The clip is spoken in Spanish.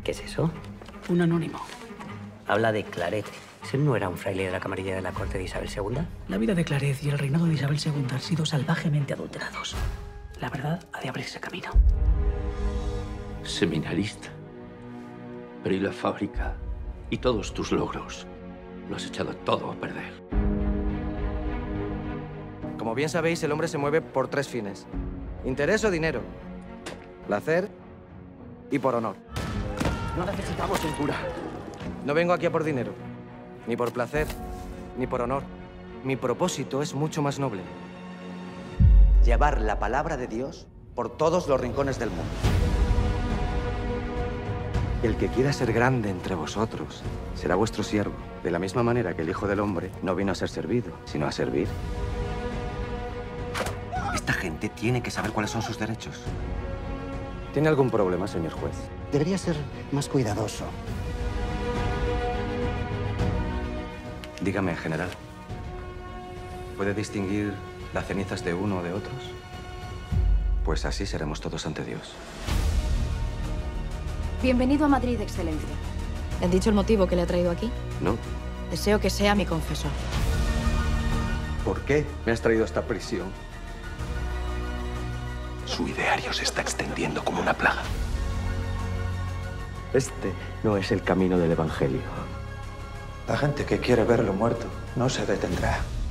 ¿Qué es eso? Un anónimo. Habla de Claret. ¿Ese no era un fraile de la camarilla de la corte de Isabel II? La vida de Claret y el reinado de Isabel II han sido salvajemente adulterados. La verdad ha de abrirse camino. Seminarista. Pero ¿y la fábrica? ¿Y todos tus logros? Lo has echado todo a perder. Como bien sabéis, el hombre se mueve por 3 fines. Interés o dinero. Placer y por honor. No necesitamos un cura. No vengo aquí a por dinero. Ni por placer, ni por honor. Mi propósito es mucho más noble. Llevar la palabra de Dios por todos los rincones del mundo. El que quiera ser grande entre vosotros será vuestro siervo, de la misma manera que el Hijo del Hombre no vino a ser servido, sino a servir. Esta gente tiene que saber cuáles son sus derechos. ¿Tiene algún problema, señor juez? Debería ser más cuidadoso. Dígame, general. ¿Puede distinguir las cenizas de uno o de otros? Pues así seremos todos ante Dios. Bienvenido a Madrid, Excelencia. ¿Le han dicho el motivo que le ha traído aquí? ¿No? Deseo que sea mi confesor. ¿Por qué me has traído a esta prisión? Su ideario se está extendiendo como una plaga. Este no es el camino del Evangelio. La gente que quiere verlo muerto no se detendrá.